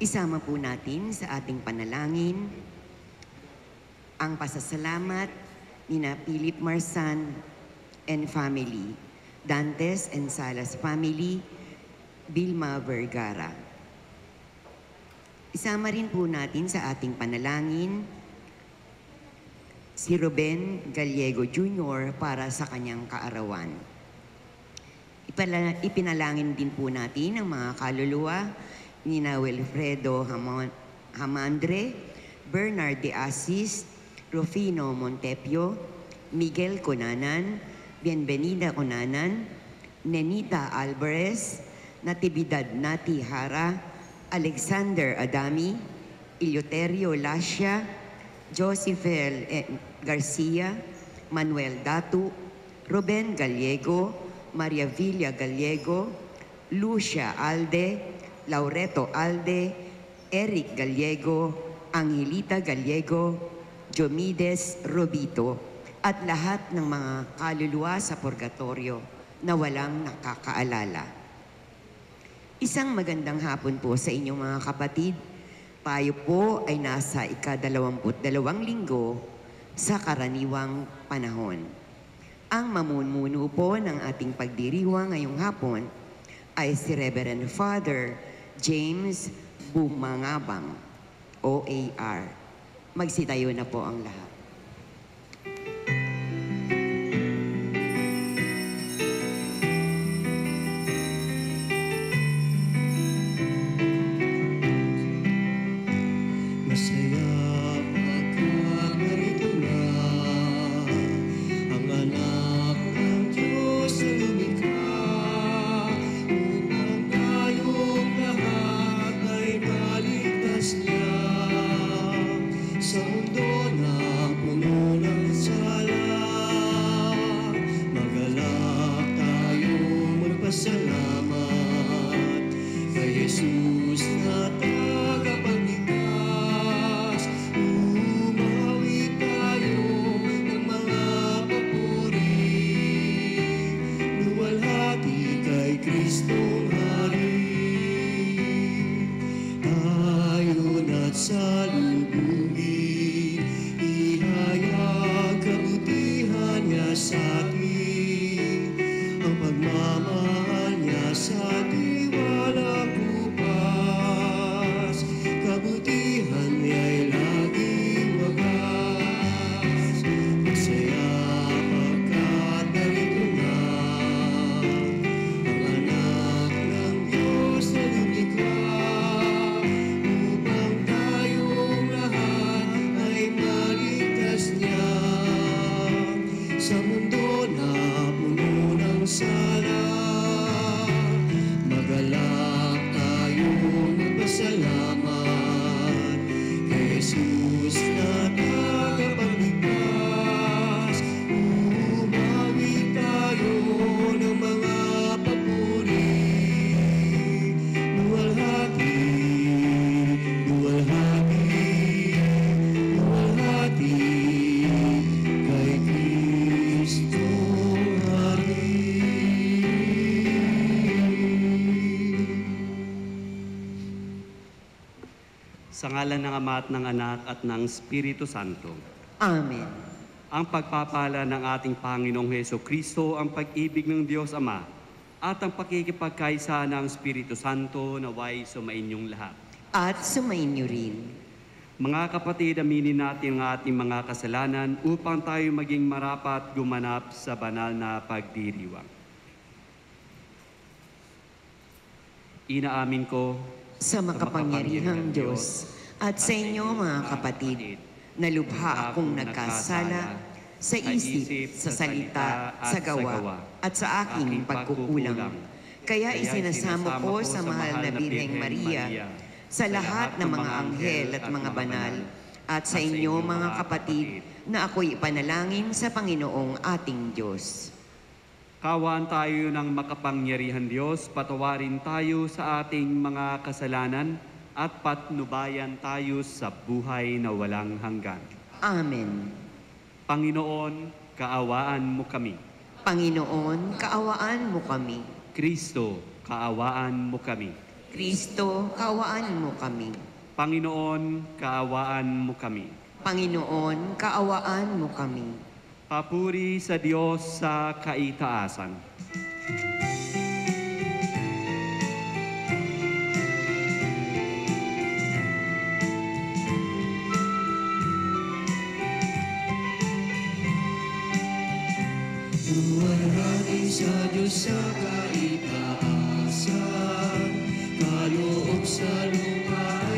Isama po natin sa ating panalangin ang pasasalamat nina Philip Marsan and family, Dantes and Salas family, Vilma Vergara. Isama rin po natin sa ating panalangin si Ruben Gallego Jr. para sa kanyang kaarawan. Ipinalangin din po natin ang mga kaluluwa ni Wilfredo Hamandre, Bernard de Asis, Rufino Montepio, Miguel Conanan, Bienvenida Conanan, Nenita Alvarez, Natividad Nati Hara, Alexander Adami, Eleuterio Lascia, Josefel Garcia, Manuel Datu, Ruben Gallego, Maria Villa Gallego, Lucia Alde, Laureto Alde, Eric Gallego, Angelita Gallego, Jomides Robito, at lahat ng mga kaluluwa sa purgatorio na walang nakakaalala. Isang magandang hapon po sa inyong mga kapatid. Tayo po ay nasa ika-22 linggo sa karaniwang panahon. Ang mamumuno po ng ating pagdiriwang ngayong hapon ay si Reverend Father James Bumangabang, OAR. Magsitayo na po ang lahat. Sa ngalan ng Ama at ng Anak at ng Espiritu Santo. Amen. Ang pagpapala ng ating Panginoong Hesukristo, ang pag-ibig ng Diyos Ama, at ang pakikipagkaisa ng Espiritu Santo naway sumainyong lahat. At sumainyo rin. Mga kapatid, aminin natin ang ating mga kasalanan upang tayo maging marapat gumanap sa banal na pagdiriwang. Inaamin ko Sa makapangyarihang Diyos at sa inyo mga kapatid, na lubha akong nagkasala sa isip, sa salita, sa gawa, at sa aking pagkukulang. Kaya isinasamo ko sa mahal na Birheng Maria, sa lahat ng mga anghel at mga banal, at sa inyo mga kapatid, na ako'y ipanalangin sa Panginoong ating Diyos. Kawan tayo ng makapangyarihan Diyos, patawarin tayo sa ating mga kasalanan at patnubayan tayo sa buhay na walang hanggan. Amen. Panginoon, kaawaan mo kami. Panginoon, kaawaan mo kami. Kristo, kaawaan mo kami. Kristo, kaawaan mo kami. Panginoon, kaawaan mo kami. Panginoon, kaawaan mo kami. Papuri sa Diyos sa kaitaasan. Duwaragin sa Diyos sa kaitaasan, kaloob sa lupa ay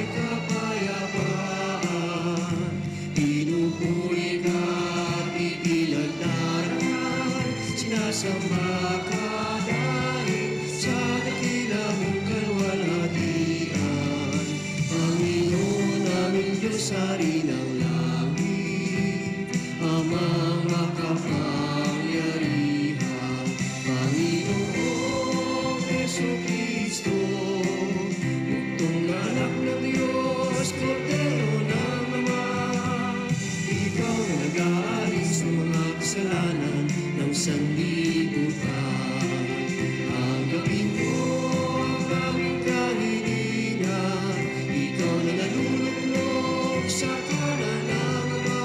kapayapaan. Pinupuri ka at ipinagdaraan, sinasamba ka dahil sa dakila mong kalwalhatian. Panginoon aming Diyos, Hari ng langit, Amang makapangyarihan, Panginoong Jesucristo, buktong anak ng Diyos, Kordero ng Ama. Ikaw na nag-aalis sa mga kasalanan ng sanlibutan. Tanggapin mo ang aming kahilingan, ikaw na naluluklok sa kanan ng Ama.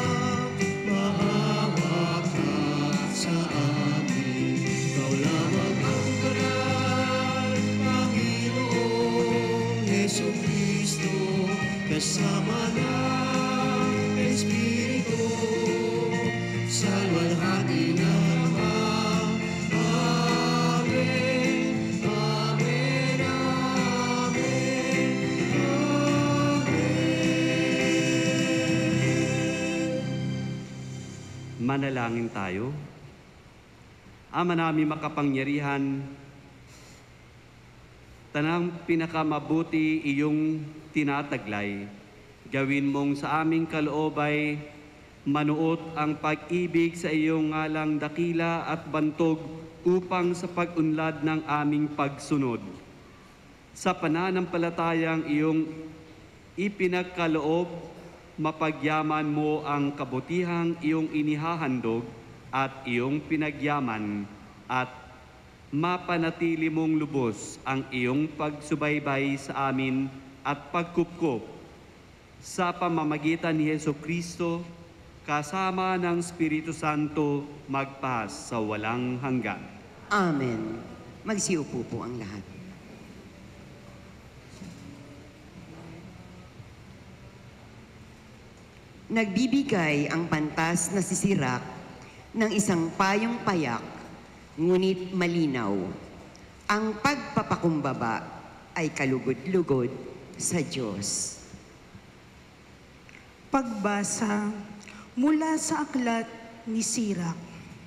Maawa ka sa amin, ikaw lamang ang banal, Panginoong Jesucristo, kasama ng Espiritu, sa luwalhati ng Ama. Amen, amen, amen, amen. Manalangin tayo. Ama namin makapangyarihan, tanang pinakamabuti iyong tinataglay. Gawin mong sa aming kaloobay, manuot ang pag-ibig sa iyong ngalang dakila at bantog upang sa pag-unlad ng aming pagsunod. Sa pananampalatayang iyong ipinagkaloob, mapagyaman mo ang kabutihang iyong inihahandog at iyong pinagyaman at mapanatili mong lubos ang iyong pagsubaybay sa amin at pagkupkup sa pamamagitan ni Jesucristo kasama ng Espiritu Santo magpas sa walang hanggan. Amen. Magsiupo po ang lahat. Nagbibigay ang pantas na sisirak ng isang payong payak, ngunit malinaw. Ang pagpapakumbaba ay kalugod-lugod sa Diyos. Pagbasa mula sa aklat ni Sirak.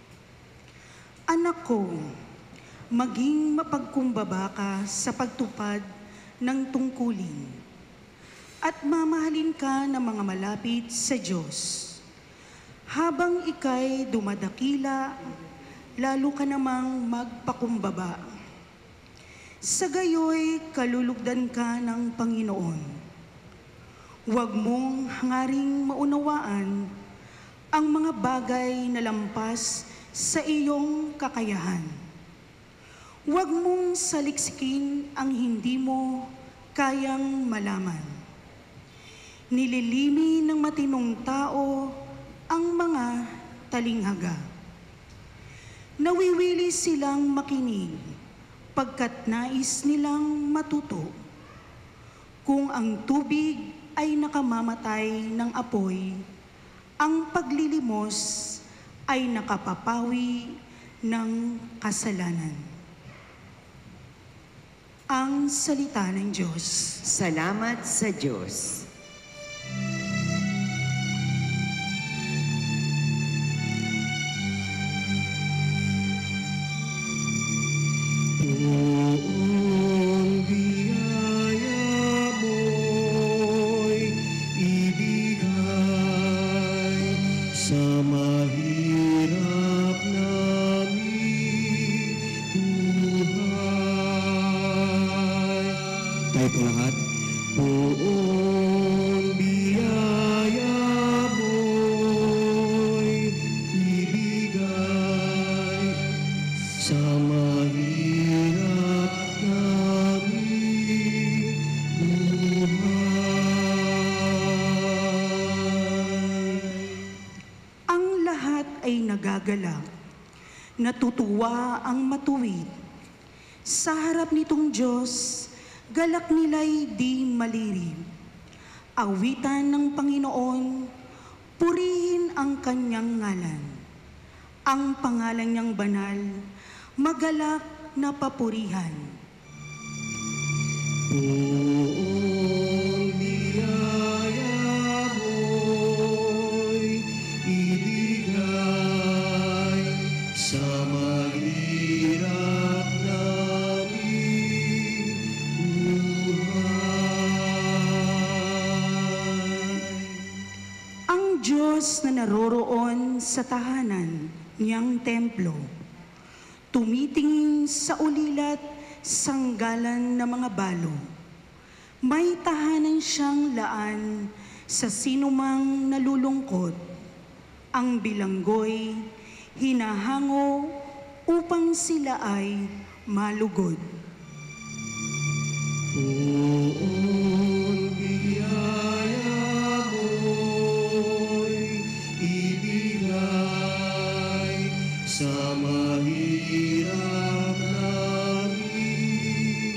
Anak ko, maging mapagkumbaba ka sa pagtupad ng tungkulin at mamahalin ka ng mga malapit sa Diyos. Habang ika'y dumadakila, lalo ka namang magpakumbaba. Sa gayoy, kalulugdan ka ng Panginoon. Huwag mong hangaring maunawaan ang mga bagay na lampas sa iyong kakayahan. Huwag mong saliksikin ang hindi mo kayang malaman. Nililimi ng matinong tao ang mga talinghaga. Nawiwili silang makinig pagkat nais nilang matuto. Kung ang tubig ay nakamamatay ng apoy, ang paglilimos ay nakapapawi ng kasalanan. Ang salita ng Diyos. Salamat sa Diyos. Buong biyaya mo'y ibigay sa mahirap naming buhay. Tayo po lahat. Buong biyaya mo'y ibigay sa mahirap naming ay nagagalak. Natutuwa ang matuwid. Sa harap nitong Diyos, galak nila'y di malirib. Awitan ng Panginoon, purihin ang kanyang ngalan. Ang pangalan niyang banal, magalak na papurihan. Buong biyaya mo'y ibigay sa mahirap naming buhay. Ang Diyos na naroroon sa tahanan niyang templo, tumitingin sa ulilat sanggalan ng mga balo. May tahanan siyang laan sa sinumang nalulungkot. Ang bilanggoy hinahango upang sila ay malugod. Buong biyaya mo'y ibigay sa mahirap naming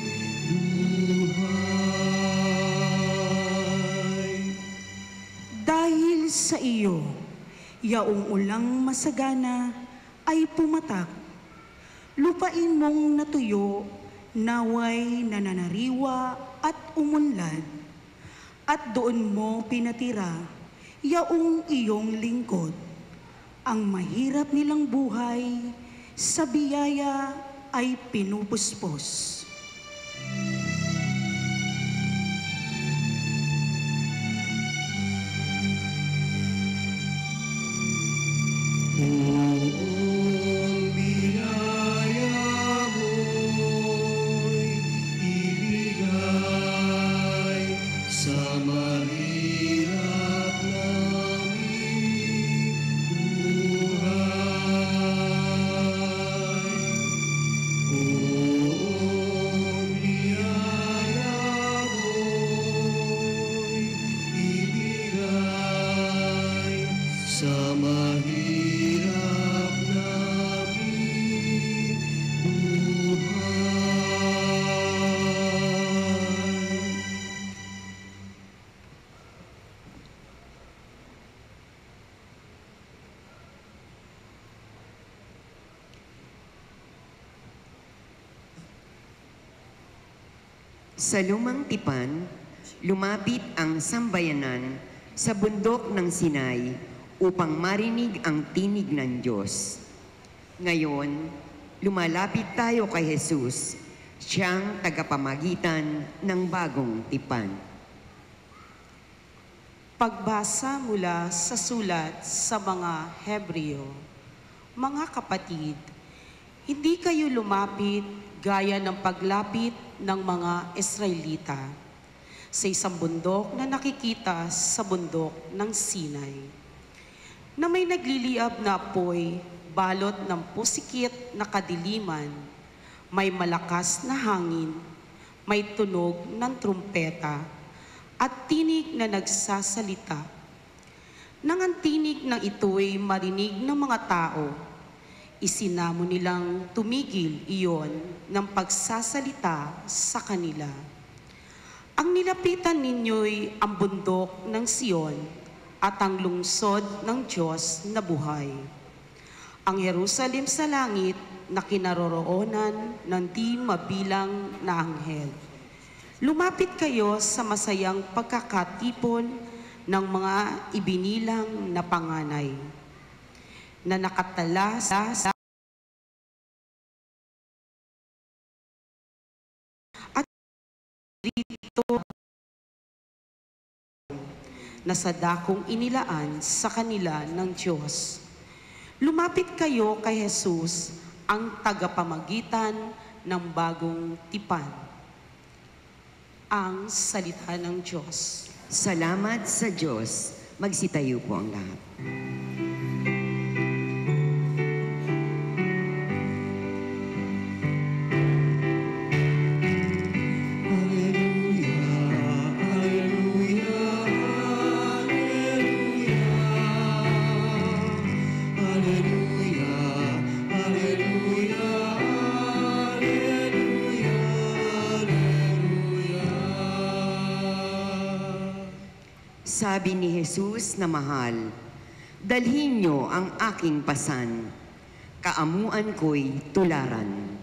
buhay. Dahil sa iyo, yaong ulang masagana ay pumatak. Lupain mong natuyo, naway nananariwa at umunlad. At doon mo pinatira, yaong iyong lingkod. Ang mahirap nilang buhay, sa biyaya ay pinupuspos. Buong biyaya mo'y ibigay sa mahirap naming buhay. Buong biyaya mo'y ibigay sa mahirap naming buhay. Sa lumang tipan, lumapit ang sambayanan sa bundok ng Sinai upang marinig ang tinig ng Diyos. Ngayon, lumalapit tayo kay Jesus, siyang tagapamagitan ng bagong tipan. Pagbasa mula sa sulat sa mga Hebreo. Mga kapatid, hindi kayo lumapit gaya ng paglapit ng mga Israelita sa isang bundok na nakikita sa bundok ng Sinai, na may nagliliab na apoy, balot ng pusikit na kadiliman, may malakas na hangin, may tunog ng trumpeta, at tinig na nagsasalita. Nang ang tinig ng ito'y marinig ng mga tao, isinamo nilang tumigil iyon ng pagsasalita sa kanila. Ang nilapitan ninyo'y ang bundok ng Sion at ang lungsod ng Diyos na buhay. Ang Jerusalem sa langit na kinaroroonan ng di mabilang na anghel. Lumapit kayo sa masayang pagkakatipon ng mga ibinilang na panganay na nakatala sa at rito na sa dakong inilaan sa kanila ng Diyos. Lumapit kayo kay Jesus, ang tagapamagitan ng bagong tipan. Ang salita ng Diyos. Salamat sa Diyos. Magsitayo po ang lahat. Hallelujah, Sabi ni Jesus na mahal, dalhin niyo ang aking pasan, kaamuan ko'y tularan.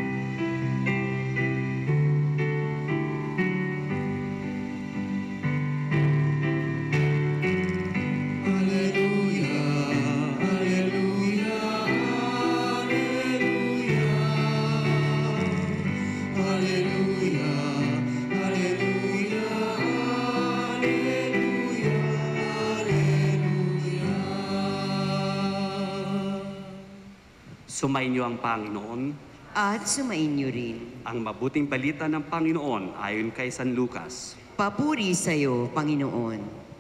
Alleluia, alleluia, alleluia. Alleluia, alleluia, alleluia, alleluia. Sumainyo ang Panginoon. At sumainyo rin. Ang mabuting balita ng Panginoon ayon kay San Lucas. Papuri sa iyo, Panginoon.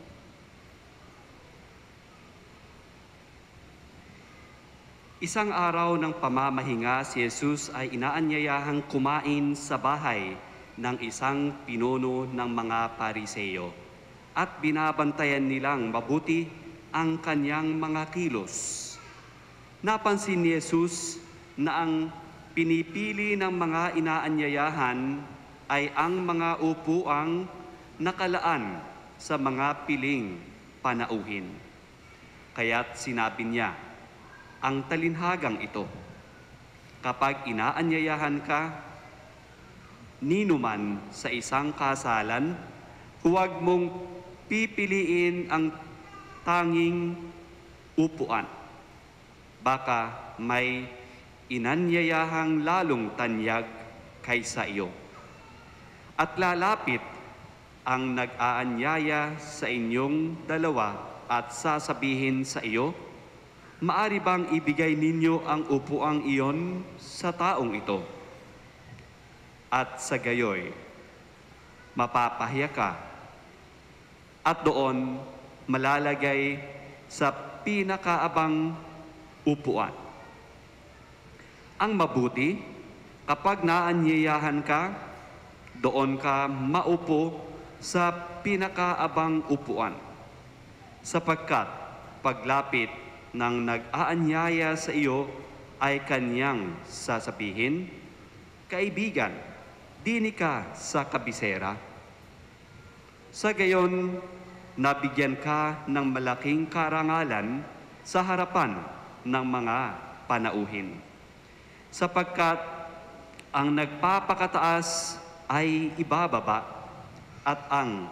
Isang araw ng pamamahinga, si Jesus ay inaanyayahang kumain sa bahay ng isang pinuno ng mga Pariseyo at binabantayan nilang mabuti ang kanyang mga kilos. Napansin ni Jesus na ang pinipili ng mga inaanyayahan ay ang mga upuang nakalaan sa mga piling panauhin. Kaya't sinabi niya, ang talinhagang ito, kapag inaanyayahan ka, ninuman sa isang kasalan, huwag mong pipiliin ang tanging upuan. Baka may inanyayahang lalong tanyag kaysa iyo. At lalapit ang nag-aanyaya sa inyong dalawa at sasabihin sa iyo, maari bang ibigay ninyo ang upuang iyon sa taong ito? At sa gayoy, mapapahiya ka at doon malalagay sa pinakaabang upuan. Ang mabuti, kapag naanyayahan ka, doon ka maupo sa pinakaabang upuan. Sapagkat paglapit ng nag-aanyaya sa iyo ay kanyang sasabihin, kaibigan, dini ka sa kabisera. Sa gayon, nabigyan ka ng malaking karangalan sa harapan ng mga panauhin. Sapagkat ang nagpapakataas ay ibababa at ang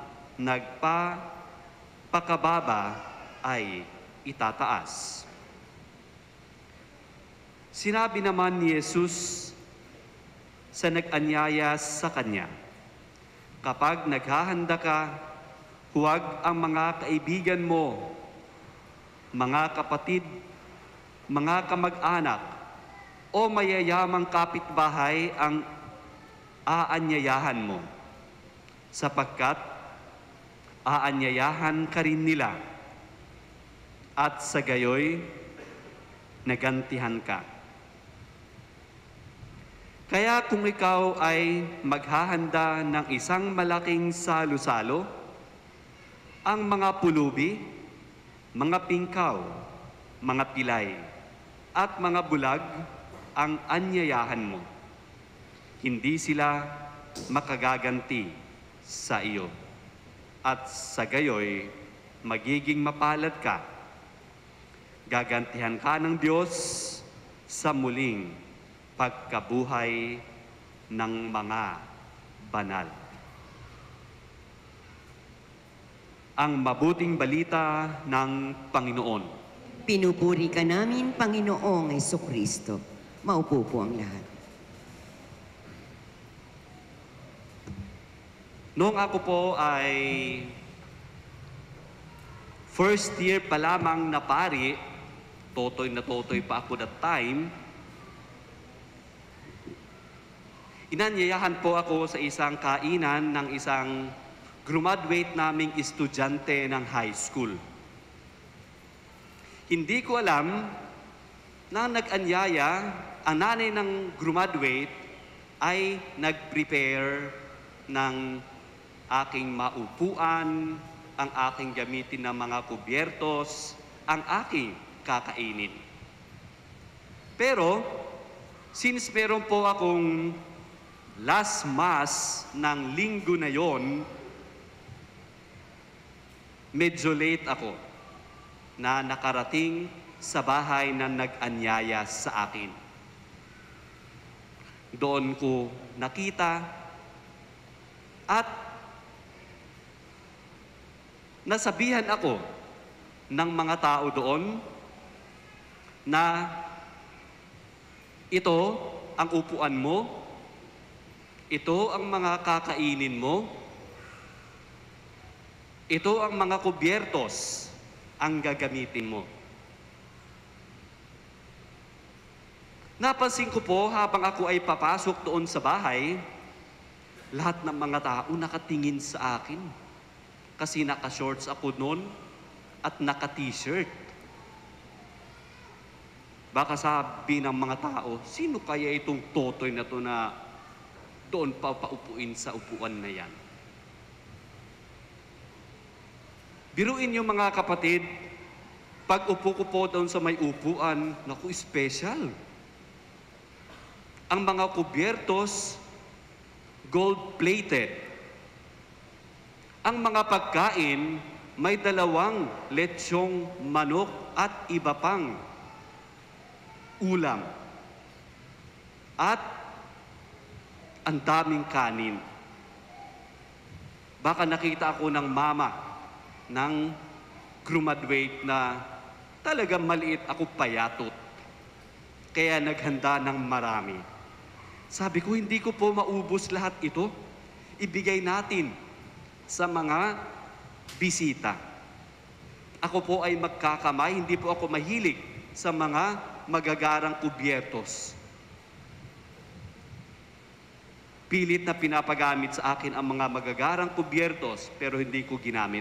nagpapakababa ay itataas. Sinabi naman ni Jesus sa nag-anyaya sa kanya, kapag naghahanda ka, huwag ang mga kaibigan mo, mga kapatid, mga kamag-anak, o mayayamang kapitbahay ang aanyayahan mo, sapagkat aanyayahan ka rin nila, at sa gayoy, nagantihan ka. Kaya kung ikaw ay maghahanda ng isang malaking salo-salo, ang mga pulubi, mga pingkaw, mga pilay, at mga bulag ang anyayahan mo. Hindi sila makagaganti sa iyo. At sa gayoy, magiging mapalad ka. Gagantihan ka ng Diyos sa muling pagkabuhay ng mga banal. Ang mabuting balita ng Panginoon. Pinupuri ka namin, Panginoong Jesucristo. Maupo po ang lahat. Noong ako po ay first year pa lamang na pari, totoy na totoy pa ako that time, inanyayahan po ako sa isang kainan ng isang graduate naming estudyante ng high school. Hindi ko alam na nag-anyaya, ang nanay ng graduate ay nag-prepare ng aking maupuan, ang aking gamitin ng mga kubyertos, ang aking kakainin. Pero, since meron po akong last mass ng linggo na yon, medyo late ako na nakarating sa bahay na nag-anyaya sa akin. Doon ko nakita at nasabihan ako ng mga tao doon na ito ang upuan mo, ito ang mga kakainin mo, ito ang mga kubyertos ang gagamitin mo. Napansin ko po habang ako ay papasok doon sa bahay, lahat ng mga tao nakatingin sa akin. Kasi naka-shorts ako noon at naka-t-shirt. Baka sabi ng mga tao, sino kaya itong totoy na to na doon pa paupuin sa upuan na yan? Biruin niyo mga kapatid, pag upo ko po doon sa may upuan, naku, special. Ang mga kubyertos, gold-plated. Ang mga pagkain, may 2 letsyong manok at iba pang ulam. At ang daming kanin. Baka nakita ako ng mama ng graduate na talagang maliit ako payatot. Kaya naghanda ng marami. Sabi ko, hindi ko po maubos lahat ito. Ibigay natin sa mga bisita. Ako po ay magkakamay, hindi po ako mahilig sa mga magagarang kubyertos. Pilit na pinapagamit sa akin ang mga magagarang kubyertos, pero hindi ko ginamit.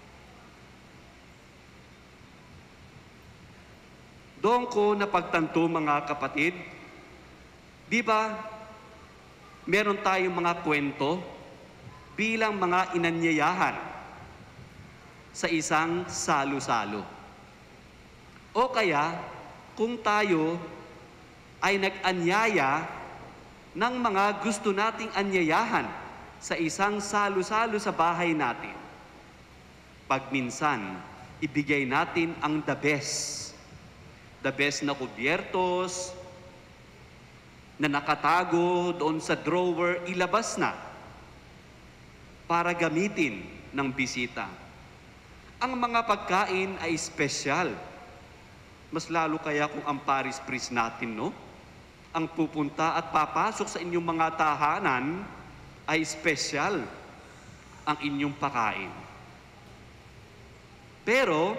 Doon ko napagtanto mga kapatid, di ba, meron tayong mga kwento bilang mga inanyayahan sa isang salo-salo. O kaya, kung tayo ay nag-anyaya ng mga gusto nating anyayahan sa isang salo-salo sa bahay natin, pag minsan, ibigay natin ang the best. The best na kubyertos, na nakatago doon sa drawer, ilabas na para gamitin ng bisita. Ang mga pagkain ay espesyal. Mas lalo kaya kung ang Paris Priest natin, no? Ang pupunta at papasok sa inyong mga tahanan ay espesyal ang inyong pakain. Pero,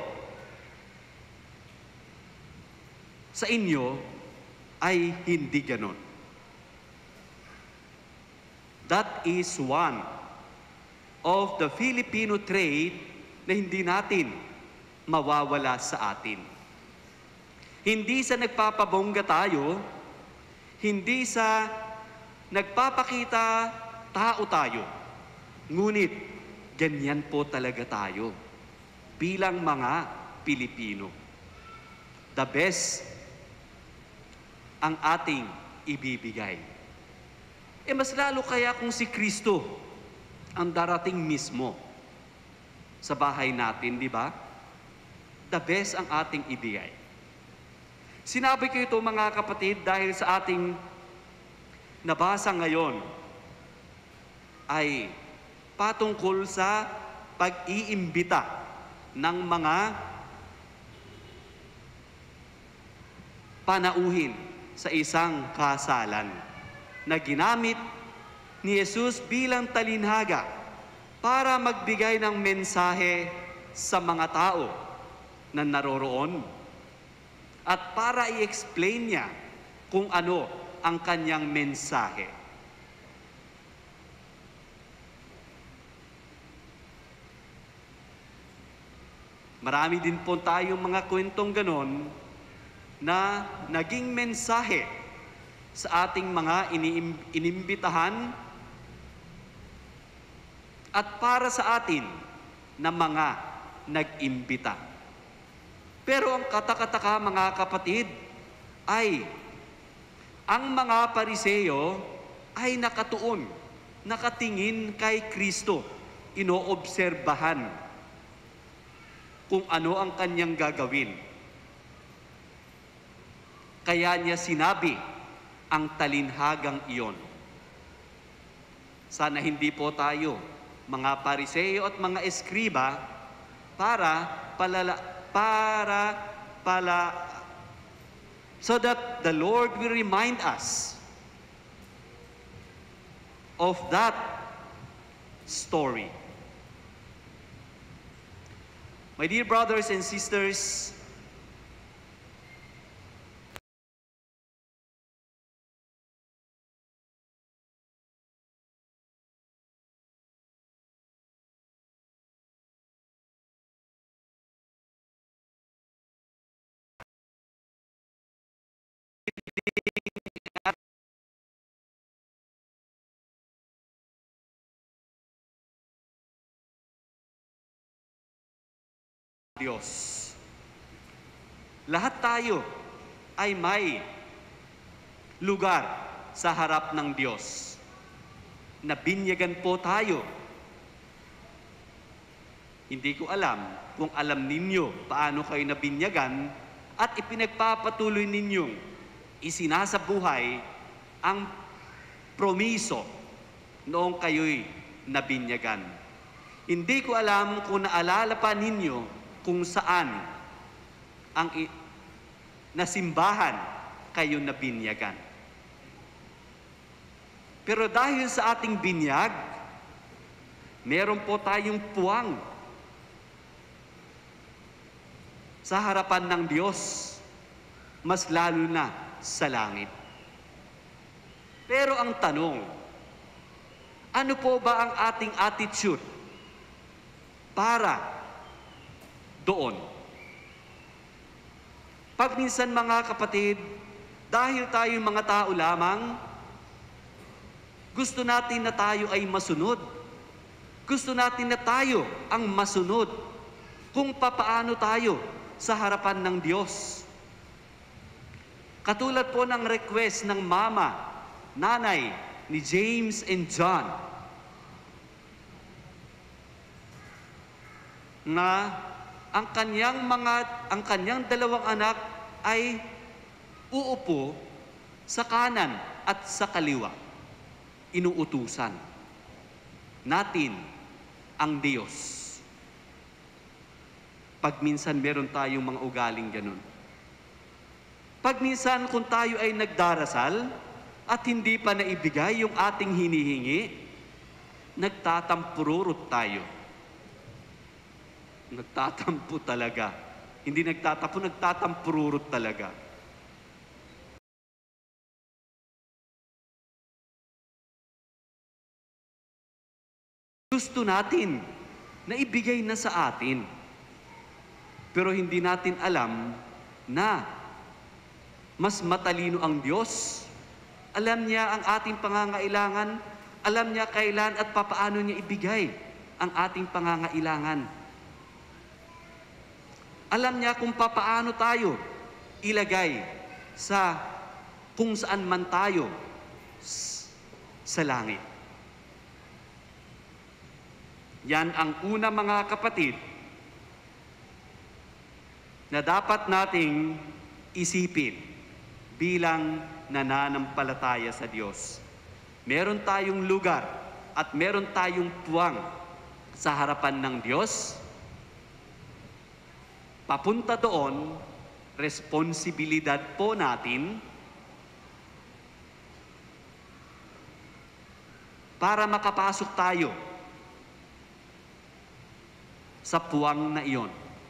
sa inyo ay hindi ganon. That is one of the Filipino trait na hindi natin mawawala sa atin. Hindi sa nagpapabongga tayo, hindi sa nagpapakita tao tayo. Ngunit, ganyan po talaga tayo bilang mga Pilipino. The best ang ating ibibigay. Mas lalo kaya kung si Kristo ang darating mismo sa bahay natin, di ba? The best ang ating ibigay. Sinabi ko ito mga kapatid dahil sa ating nabasa ngayon ay patungkol sa pag-iimbita ng mga panauhin sa isang kasalan na ginamit ni Jesus bilang talinhaga para magbigay ng mensahe sa mga tao na naroroon at para i-explain niya kung ano ang kanyang mensahe. Marami din po tayong mga kwentong ganon na naging mensahe sa ating mga inimbitahan at para sa atin na mga nag-imbita. Pero ang katakataka mga kapatid ay ang mga Pariseo ay nakatuon, nakatingin kay Kristo, inoobserbahan kung ano ang kanyang gagawin. Kaya niya sinabi ang talinhagang iyon. Sana hindi po tayo, mga Pariseo at mga Eskriba, so that the Lord will remind us of that story. My dear brothers and sisters, Diyos. Lahat tayo ay may lugar sa harap ng Diyos. Nabinyagan po tayo. Hindi ko alam kung alam ninyo paano kayo nabinyagan at ipinagpapatuloy ninyong isinasabuhay ang promiso noong kayo'y nabinyagan. Hindi ko alam kung naalala pa ninyo kung saan ang nasimbahan kayo nabinyagan. Pero dahil sa ating binyag, meron po tayong puwang sa harapan ng Diyos, mas lalo na sa langit. Pero ang tanong, ano po ba ang ating attitude para doon? Pag minsan mga kapatid, dahil tayong mga tao lamang, gusto natin na tayo ay masunod. Gusto natin na tayo ang masunod kung papaano tayo sa harapan ng Diyos. Katulad po ng request ng mama, nanay ni James and John, na ang kanyang dalawang anak ay uupo sa kanan at sa kaliwa. Inuutusan natin ang Diyos. Pag minsan meron tayong mga ugaling ganun. Pag minsan kung tayo ay nagdarasal at hindi pa naibigay yung ating hinihingi, nagtatampururot tayo. Nagtatampo talaga. Hindi nagtatampururot talaga. Gusto natin na ibigay na sa atin. Pero hindi natin alam na mas matalino ang Diyos. Alam niya ang ating pangangailangan. Alam niya kailan at papaano niya ibigay ang ating pangangailangan. Alam niya kung papaano tayo ilagay sa kung saan man tayo sa langit. Yan ang una mga kapatid na dapat nating isipin bilang nananampalataya sa Diyos. Meron tayong lugar at meron tayong puwang sa harapan ng Diyos. Papunta doon, responsibilidad po natin para makapasok tayo sa puwang na iyon.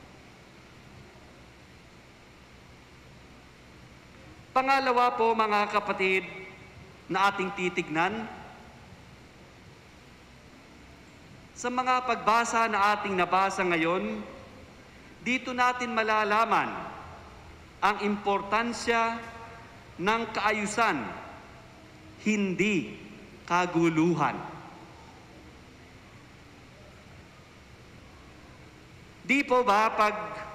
Pangalawa po mga kapatid na ating titignan, sa mga pagbasa na ating nabasa ngayon, dito natin malalaman ang importansya ng kaayusan, hindi kaguluhan. Di po ba pag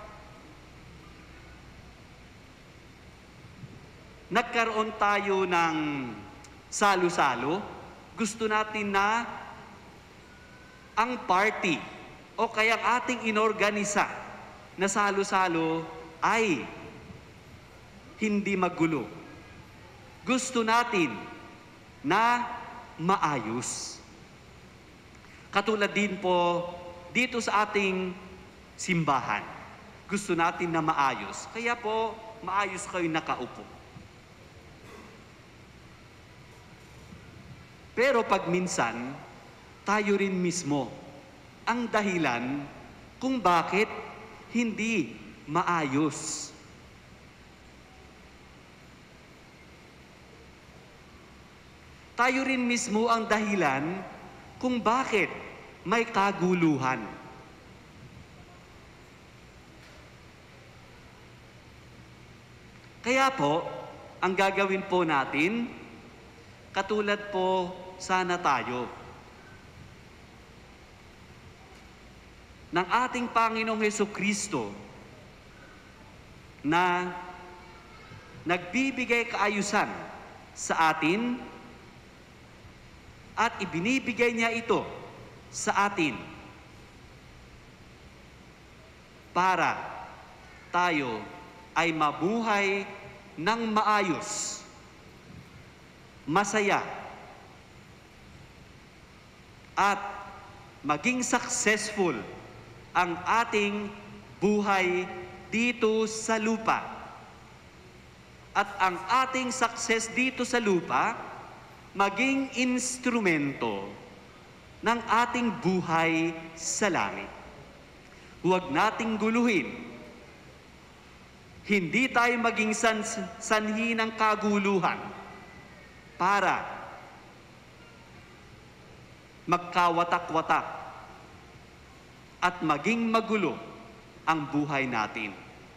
nagkaroon tayo ng salo-salo, gusto natin na ang party o kaya ating inorganisa na salo-salo ay hindi magulo. Gusto natin na maayos. Katulad din po dito sa ating simbahan. Gusto natin na maayos. Kaya po, maayos kayo nakaupo. Pero pag minsan, tayo rin mismo ang dahilan kung bakit hindi maayos. Tayo rin mismo ang dahilan kung bakit may kaguluhan. Kaya po, ang gagawin po natin, katulad po sana tayo ng ating Panginoong Hesukristo na nagbibigay kaayusan sa atin at ibinibigay niya ito sa atin para tayo ay mabuhay ng maayos, masaya, at maging successful ang ating buhay dito sa lupa. At ang ating success dito sa lupa, maging instrumento ng ating buhay sa langit. Huwag nating guluhin. Hindi tayo maging sanhi ng kaguluhan para magkawatak-watak at maging magulo ang buhay natin.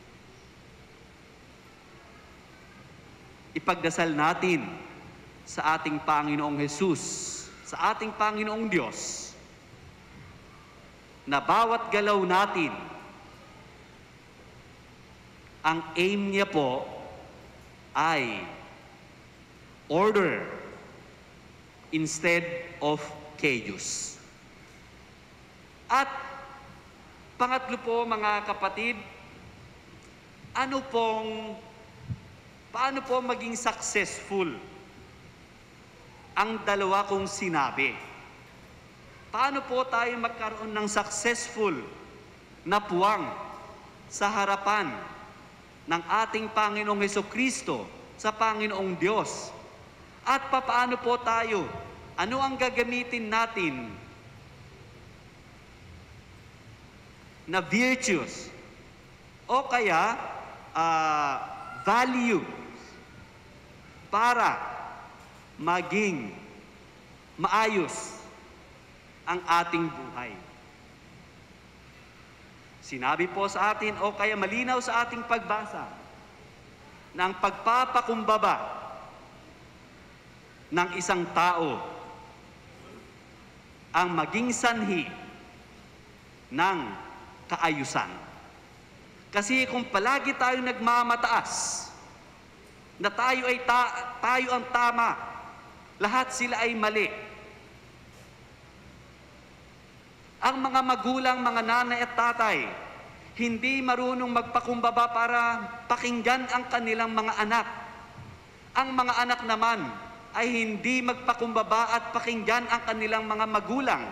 Ipagdasal natin sa ating Panginoong Hesus, sa ating Panginoong Diyos, na bawat galaw natin, ang aim niya po ay order instead of chaos. At pangatlo po mga kapatid, paano po maging successful ang dalawa kong sinabi? Paano po tayo magkaroon ng successful na puwang sa harapan ng ating Panginoong Hesukristo sa Panginoong Diyos? At paano po tayo? Ano ang gagamitin natin na virtues o kaya values para maging maayos ang ating buhay? Sinabi po sa atin o kaya malinaw sa ating pagbasa na ang pagpapakumbaba ng isang tao ang maging sanhi ng kaayusan. Kasi kung palagi tayo nagmamataas na tayo ang tama, lahat sila ay mali. Ang mga magulang, mga nanay at tatay, hindi marunong magpakumbaba para pakinggan ang kanilang mga anak. Ang mga anak naman ay hindi magpakumbaba at pakinggan ang kanilang mga magulang.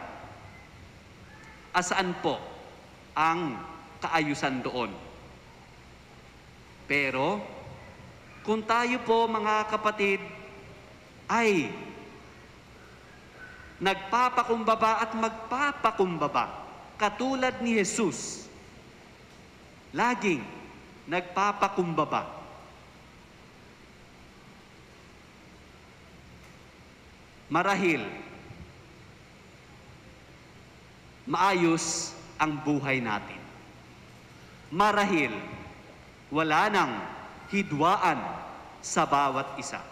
Asaan po ang kaayusan doon? Pero, kung tayo po mga kapatid ay nagpapakumbaba at magpapakumbaba katulad ni Jesus, laging nagpapakumbaba, marahil maayos ang buhay natin. Marahil wala nang hidwaan sa bawat isa.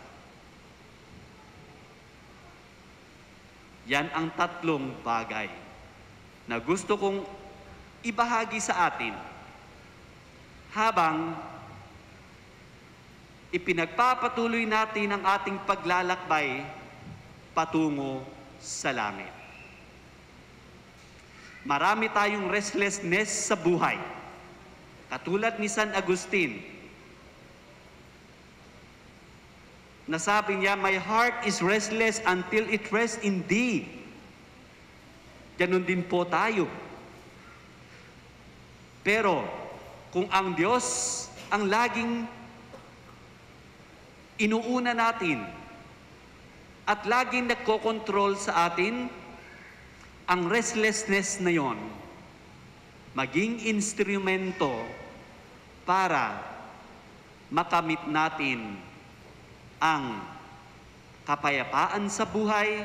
Yan ang tatlong bagay na gusto kong ibahagi sa atin habang ipinagpapatuloy natin ang ating paglalakbay patungo sa langit. Marami tayong restlessness sa buhay. Katulad ni San Agustin, nasabi niya, "My heart is restless until it rests in thee." Ganun din po tayo. Pero kung ang Diyos ang laging inuuna natin at laging nagkokontrol sa atin, ang restlessness na yon maging instrumento para makamit natin ang kapayapaan sa buhay,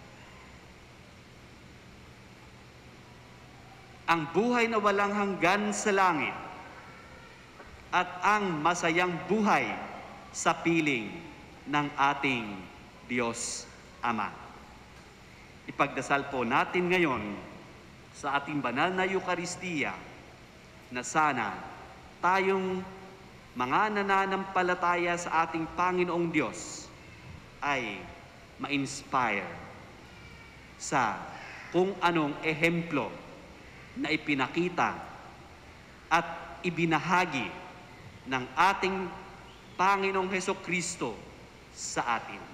ang buhay na walang hanggan sa langit, at ang masayang buhay sa piling ng ating Diyos Ama. Ipagdasal po natin ngayon sa ating banal na Eukaristiya na sana tayong mga nananampalataya sa ating Panginoong Diyos ay ma-inspire sa kung anong ehemplo na ipinakita at ibinahagi ng ating Panginoong Hesukristo sa atin.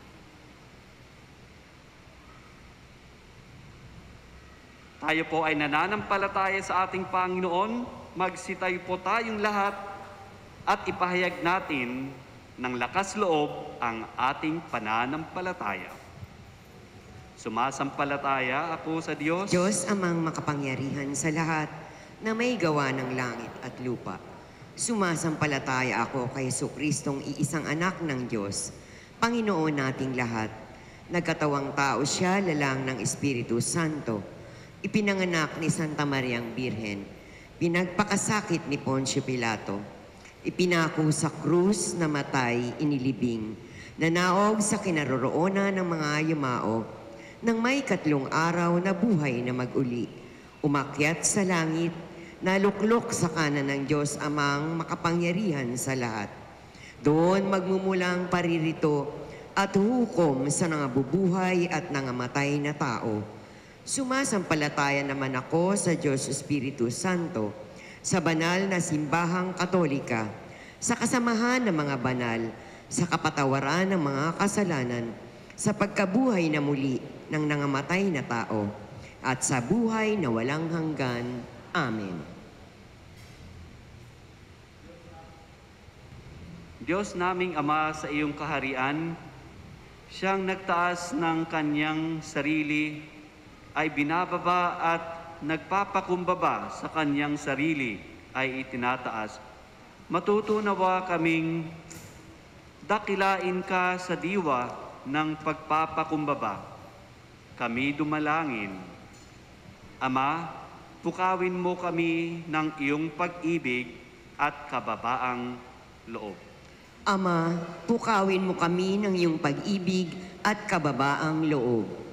Tayo po ay nananampalataya sa ating Panginoon, magsitayo po tayong lahat at ipahayag natin ng lakas loob ang ating pananampalataya. Sumasampalataya ako sa Diyos, Diyos amang makapangyarihan sa lahat na may gawa ng langit at lupa. Sumasampalataya ako kay Jesucristong iisang anak ng Diyos, Panginoon nating lahat. Nagkatawang tao siya, lalang ng Espiritu Santo. Ipinanganak ni Santa Mariang Birhen. Pinagpakasakit ni Poncio Pilato. Ipinako sa krus, namatay, inilibing. Nanaog sa kinaroroonan ng mga yumao. Nang may 3 araw na buhay na mag-uli. Umakyat sa langit, naluklok sa kanan ng Diyos amang makapangyarihan sa lahat. Doon magmumulang paririto at hukom sa nangabubuhay at nangamatay na tao. Sumasampalataya naman ako sa Diyos Espiritu Santo, sa banal na simbahang katolika, sa kasamahan ng mga banal, sa kapatawaran ng mga kasalanan, sa pagkabuhay na muli ng nangamatay na tao, at sa buhay na walang hanggan. Amen. Diyos naming Ama, sa iyong kaharian, siyang nagtaas ng kanyang sarili, ay binababa at nagpapakumbaba sa kanyang sarili ay itinataas. Matutunawa kaming dakilain ka sa diwa ng pagpapakumbaba. Kami dumalangin. Ama, pukawin mo kami ng iyong pag-ibig at kababaang loob. Ama, pukawin mo kami ng iyong pag-ibig at kababaang loob.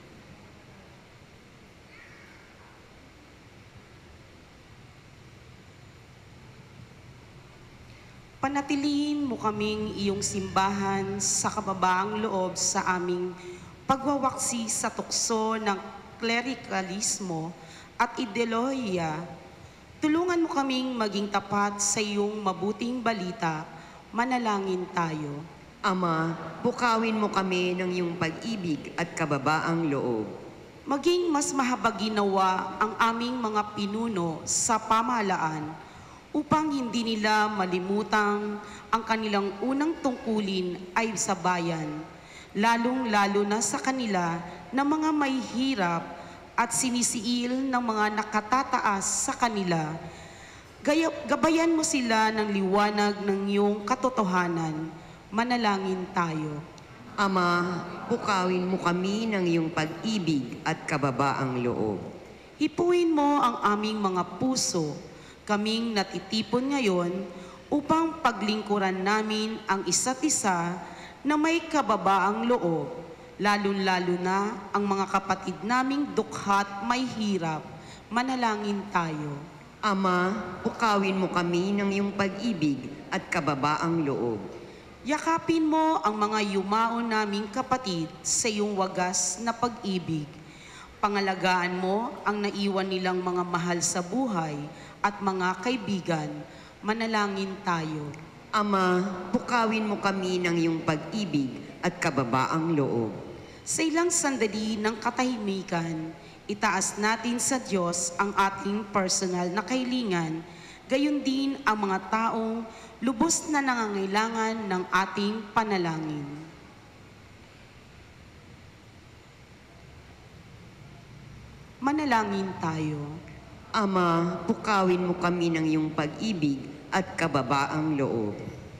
Panatilihin mo kaming iyong simbahan sa kababaang loob sa aming pagwawaksi sa tukso ng klerikalismo at ideolohiya. Tulungan mo kaming maging tapat sa iyong mabuting balita. Manalangin tayo. Ama, pukawin mo kami ng iyong pag-ibig at kababaang loob. Maging mas mahabaginawa ang aming mga pinuno sa pamahalaan upang hindi nila malimutang ang kanilang unang tungkulin ay sa bayan, lalong-lalo na sa kanila na mga may hirap at sinisiil ng mga nakatataas sa kanila. Gabayan mo sila ng liwanag ng iyong katotohanan. Manalangin tayo. Ama, pukawin mo kami ng iyong pag-ibig at kababaang loob. Hipuin mo ang aming mga puso, kaming natitipon ngayon upang paglingkuran namin ang isa't isa na may kababaang loob, lalo-lalo na ang mga kapatid naming dukhat may hirap. Manalangin tayo. Ama, pukawin mo kami ng iyong pag-ibig at kababaang loob. Yakapin mo ang mga yumao naming kapatid sa iyong wagas na pag-ibig. Pangalagaan mo ang naiwan nilang mga mahal sa buhay at mga kaibigan, manalangin tayo. Ama, bukawin mo kami ng iyong pag-ibig at kababaang loob. Sa ilang sandali ng katahimikan, itaas natin sa Diyos ang ating personal na kahilingan, gayon din ang mga taong lubos na nangangailangan ng ating panalangin. Manalangin tayo. Ama, bukawin mo kami ng iyong pag-ibig at kababaang loob.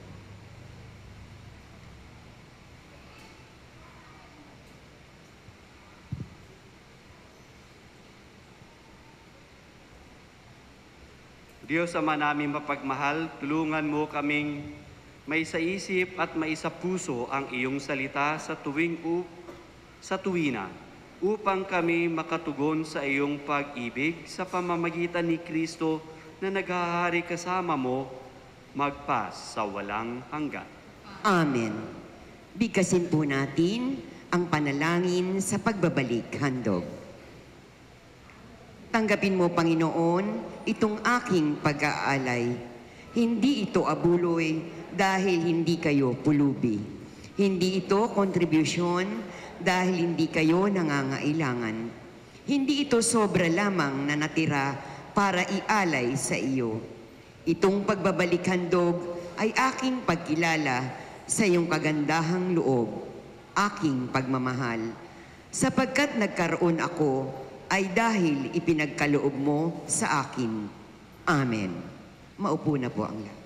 Diyos Ama namin mapagmahal, tulungan mo kaming may sa isip at may sa puso ang iyong salita sa tuwina, upang kami makatugon sa iyong pag-ibig sa pamamagitan ni Kristo na naghahari kasama mo magpas sa walang hanggan. Amen. Bigkasin po natin ang panalangin sa pagbabalik handog. Tanggapin mo, Panginoon, itong aking pag-aalay. Hindi ito abuloy dahil hindi kayo pulubi. Hindi ito kontribusyon dahil hindi kayo nangangailangan. Hindi ito sobra lamang na natira para ialay sa iyo. Itong pagbabalik handog ay aking pagkilala sa iyong kagandahang loob, aking pagmamahal. Sapagkat nagkaroon ako ay dahil ipinagkaloob mo sa akin. Amen. Maupo na po ang lahat.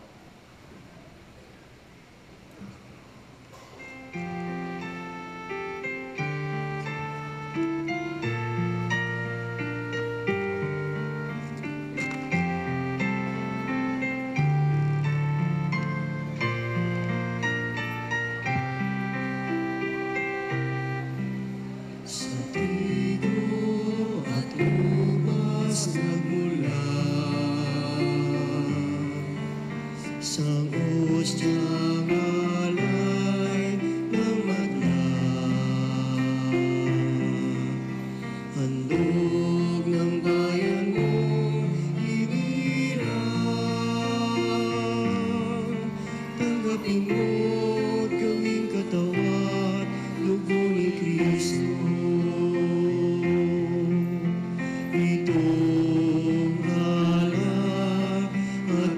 Sa trigo at ubas nagmula, sa ostyang alay ng madla, handog ng bayan mong ibirang, tanggapin mo't gawing katawan, dugo ni Kristo. Itong alak at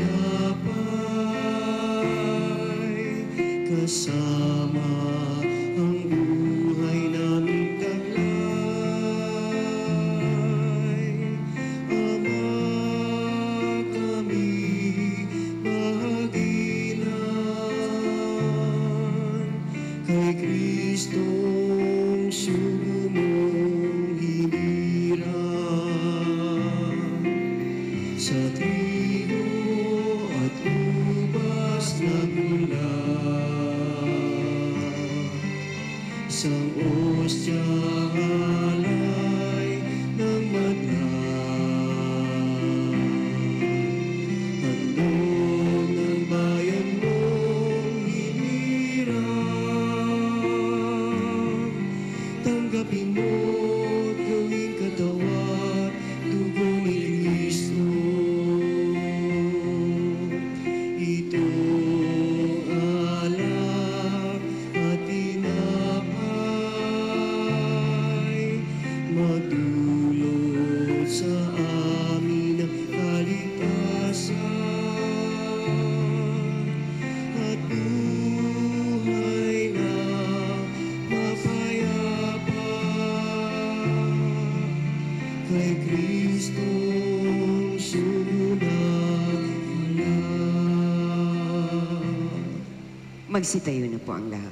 tinapay, kasama ang buhay naming taglay. Ama, kami bahaginan kay Kristong sugo mong hinirang. Sa trigo at ubas nagmula, sa ostyang alay ng madla, handog ng bayan mong hinirang. Tanggapin mo't gawing katawan, dugo ni Kristo. Itong alak at tinapay, magdulot sa amin ng kaligtasan at buhay na mapayapa kay Kristong sumunod. Magsitayo na po ang lahat.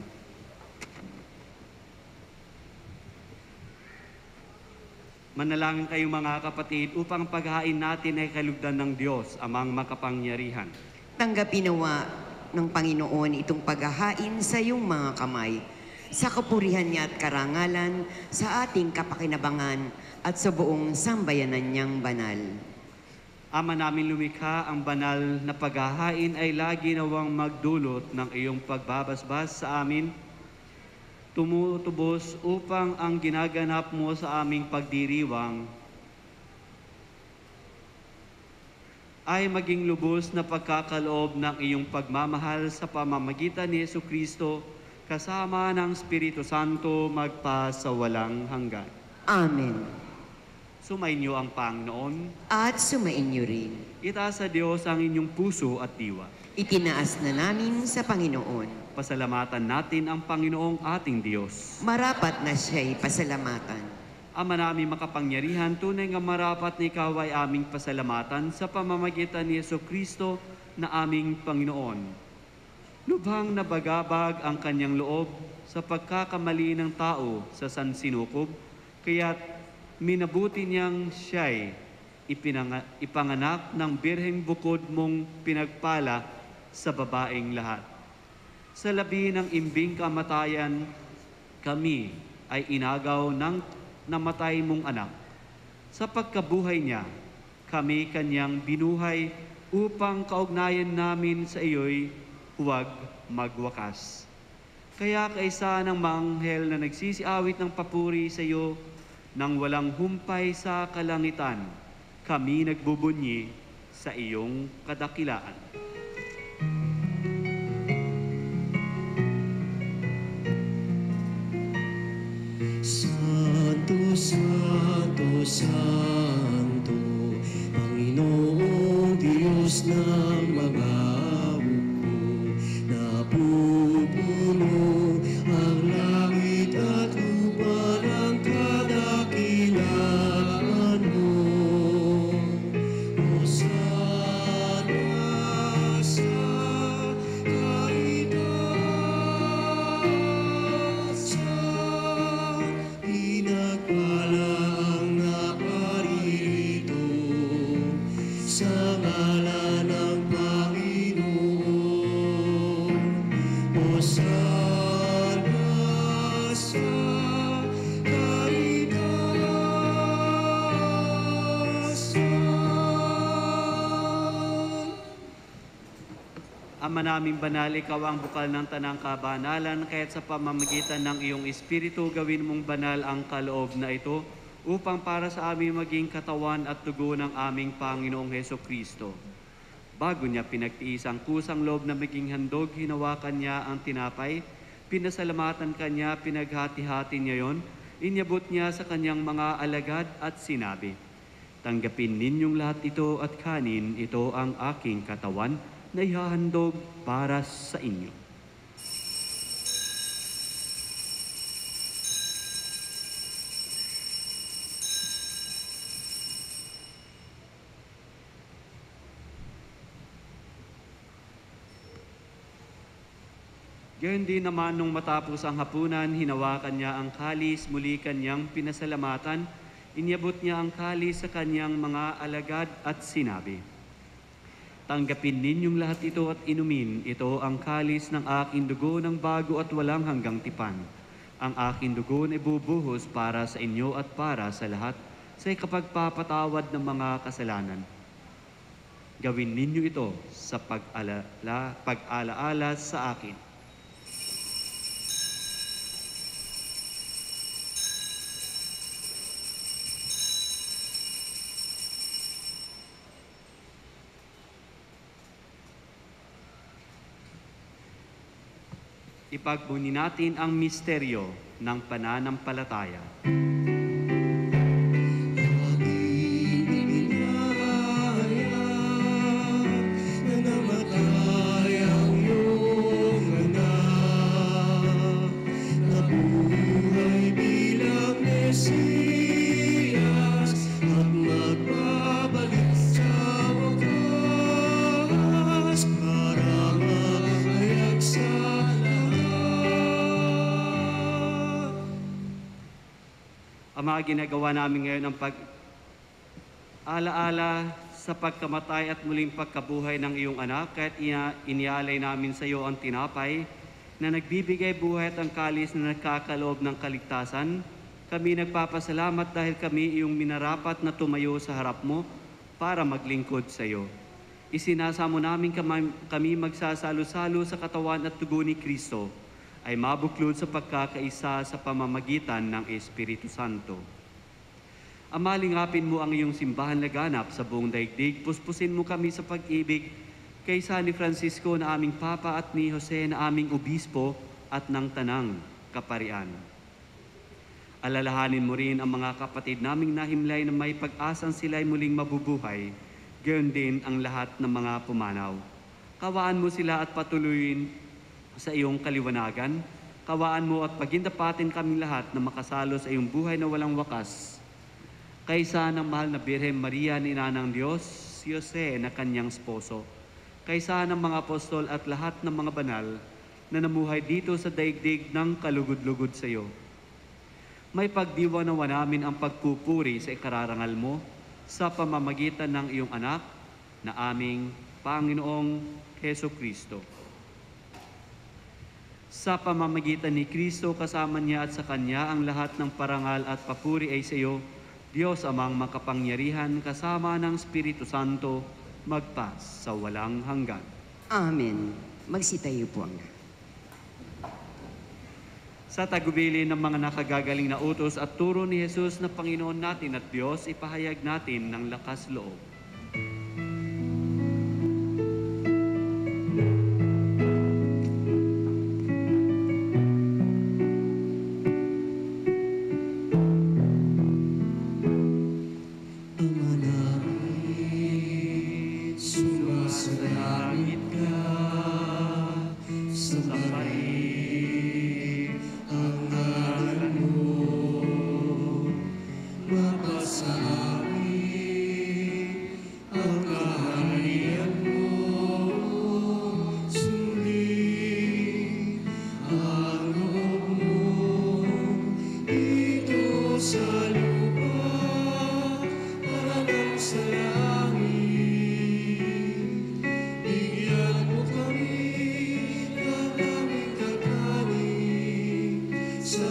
Manalangin kayong mga kapatid upang paghain natin ay kalugdan ng Diyos, amang makapangyarihan. Tanggapin nawa ng Panginoon itong paghahain sa iyong mga kamay, sa kapurihan niya at karangalan, sa ating kapakinabangan at sa buong sambayanan niyang banal. Ama namin lumikha, ang banal na paghahain ay lagi nawang magdulot ng iyong pagbabasbas sa amin, tumutubos upang ang ginaganap mo sa aming pagdiriwang ay maging lubos na pagkakaloob ng iyong pagmamahal sa pamamagitan ni Jesucristo kasama ng Espiritu Santo magpa sa walang hanggan. Amen. Sumainyo ang Panginoon. At sumainyo rin. Itaas sa Diyos ang inyong puso at diwa. Itinaas na namin sa Panginoon. Pasalamatan natin ang Panginoong ating Diyos. Marapat na siya'y pasalamatan. Ama namin makapangyarihan, tunay nga marapat na ikaw ay aming pasalamatan sa pamamagitan ni Jesucristo na aming Panginoon. Lubhang nabagabag ang kanyang loob sa pagkakamali ng tao sa sansinukob, kaya't minabuti niyang siya'y ipanganak ng birheng bukod mong pinagpala sa babaeng lahat. Sa labi ng imbing kamatayan, kami ay inagaw ng namatay mong anak. Sa pagkabuhay niya, kami kanyang binuhay upang kaugnayan namin sa iyo'y huwag magwakas. Kaya kaisa ng manghel na nagsisiawit ng papuri sa iyo nang walang humpay sa kalangitan, kami nagbubunyi sa iyong kadakilaan. Santo, Santo, Santo, Panginoong Diyos ng mga hukbo, napupuno ang langit at lupa ng kadakilaan mo. Hosana sa kaitaasan, pinagpala ang naparirito sa ngalan ng Panginoon. Hosana sa kaitaasan. Ama naming banal, ikaw ang bukal ng tanang kabanalan, kaya't sa pamamagitan ng iyong Espiritu, gawin mong banal ang kaloob na ito, upang para sa amin maging katawan at dugo ng aming Panginoong Hesukristo. Bago niya pinagtiis ang kusang loob na maging handog, hinawakan niya ang tinapay, pinasalamatan kanya, pinaghati-hati niya yon, inyabot niya sa kanyang mga alagad at sinabi, "Tanggapin ninyong lahat ito at kanin, ito ang aking katawan na ihahandog para sa inyo." Gayon din naman nung matapos ang hapunan, hinawakan niya ang kalis, muli kanyang pinasalamatan, inyabot niya ang kalis sa kanyang mga alagad at sinabi, "Tanggapin ninyong lahat ito at inumin, ito ang kalis ng aking dugo ng bago at walang hanggang tipan. Ang aking dugo na ibubuhos para sa inyo at para sa lahat sa ikapagpapatawad ng mga kasalanan. Gawin ninyo ito sa pag-alaala sa akin." Ipagbuni natin ang misteryo ng pananampalataya. Aming inihayag na namatay ang iyong anak, nabuhay bilang Mesiyas at magbabalik sa wakas para mahayag sa lahat. Ama, ginagawa namin ngayon ang pag-alaala sa pagkamatay at muling pagkabuhay ng iyong anak, kahit inialay namin sa iyo ang tinapay na nagbibigay buhay at ang kalis na nagkakaloob ng kaligtasan. Kami nagpapasalamat dahil kami iyong minarapat na tumayo sa harap mo para maglingkod sa iyo. Isinasamo namin kami magsasalo-salo sa katawan at dugo ni Kristo, ay mabuklod sa pagkakaisa sa pamamagitan ng Espiritu Santo. Amalingapin mo ang iyong simbahan laganap sa buong daigdig. Puspusin mo kami sa pag-ibig kaysa ni Francisco na aming Papa at ni Jose na aming Obispo at ng Tanang Kaparian. Alalahanin mo rin ang mga kapatid naming nahimlay na may pag-asang sila'y muling mabubuhay, gayon din ang lahat ng mga pumanaw. Kawaan mo sila at patuloyin sa iyong kaliwanagan. Kawaan mo at pagindapatin kaming lahat na makasalo sa iyong buhay na walang wakas. Kaysa ng mahal na Birhen Maria ni Ina ng Diyos, si Jose na kanyang sposo. Kaysa ng mga apostol at lahat ng mga banal na namuhay dito sa daigdig ng kalugod-lugod sa iyo. May pagdiwanawa namin ang pagpupuri sa ikararangal mo sa pamamagitan ng iyong anak na aming Panginoong Heso Kristo. Sa pamamagitan ni Kristo, kasama niya at sa Kanya ang lahat ng parangal at papuri ay sa iyo, Diyos amang makapangyarihan kasama ng Espiritu Santo, magpa sa walang hanggan. Amen. Magsitayo po ang Sa tagubili ng mga nakagagaling na utos at turo ni Jesus na Panginoon natin at Diyos, ipahayag natin ng lakas loob. Sumasalangit ka sa paligid ang ngalan mo, mapasabi ang kaharian mo, sundin ang loob mo dito sa lupa parang sa langit. Bigyan mo kami ng aming kakanin sa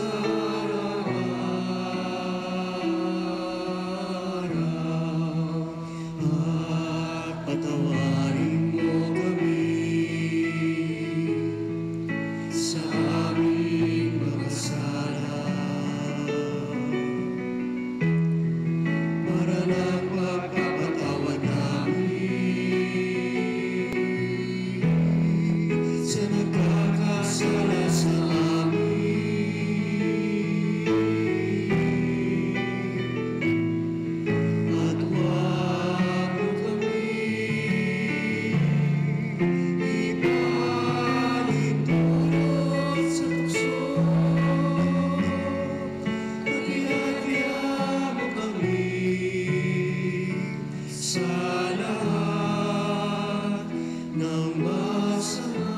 araw-araw at patawarin mo kami sa aming mga sala para ng pagpapatawad namin sa nagkakasala sa amin. At huwag mo kami ipalinturot sa tukso. Hati-hatiya mo kami sa lahat ng masama.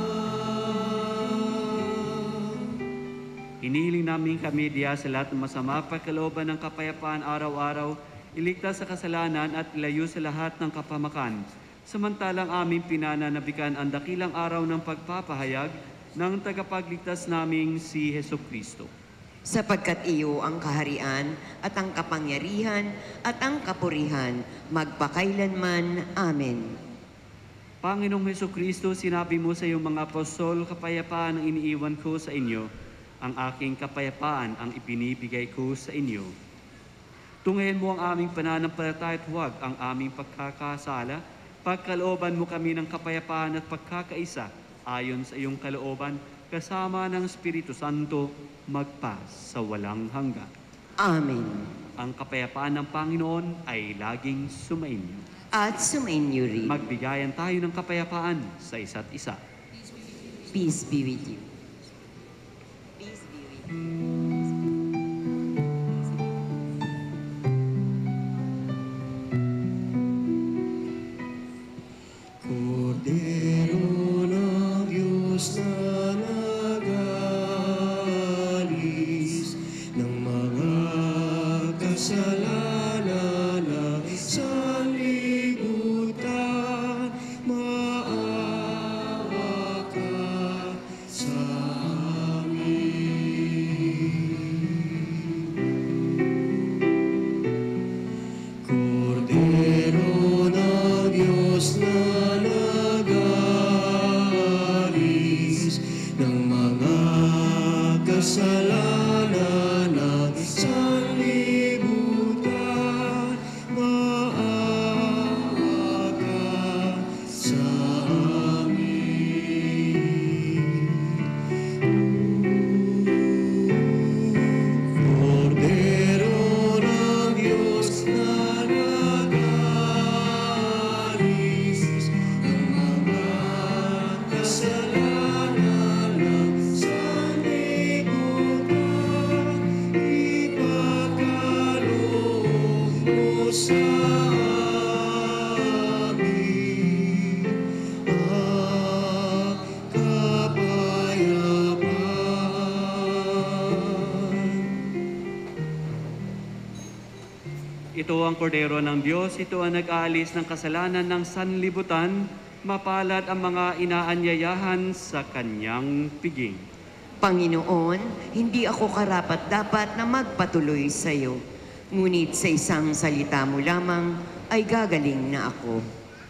Inihiling namin kami diya sa lahat ng masama, pagkalooban ng kapayapaan araw-araw, iligtas sa kasalanan at ilayo sa lahat ng kapamakan. Samantalang aming pinananabikan ang dakilang araw ng pagpapahayag ng tagapagligtas naming si Heso Kristo. sapagkat iyo ang kaharian at ang kapangyarihan at ang kapurihan magpakailanman. Amen. Panginoong Heso Kristo, sinabi mo sa iyong mga apostol, kapayapaan ang iniiwan ko sa inyo, ang aking kapayapaan ang ibinibigay ko sa inyo. Tungayin mo ang aming pananampalataya at huwag ang aming pagkakasala. Pagkalooban mo kami ng kapayapaan at pagkakaisa ayon sa iyong kalooban, kasama ng Espiritu Santo, magpa sa walang hanggan. Amen. Ang kapayapaan ng Panginoon ay laging sumainyo. At sumainyo rin. Magbigayan tayo ng kapayapaan sa isa't isa. Peace be with you. Peace be with you. Kordero ng Diyos na nag-alis ng mga kasalanan ng sanlibutan, maawa ka sa amin. Kordero ng Diyos na nag-alis ng mga kasalanan ng sanlibutan, ito ang kordero ng Diyos, ito ang nag-aalis ng kasalanan ng sanlibutan, mapalad ang mga inaanyayahan sa kanyang piging. Panginoon, hindi ako karapat-dapat na magpatuloy sa iyo. Ngunit sa isang salita mo lamang ay gagaling na ako.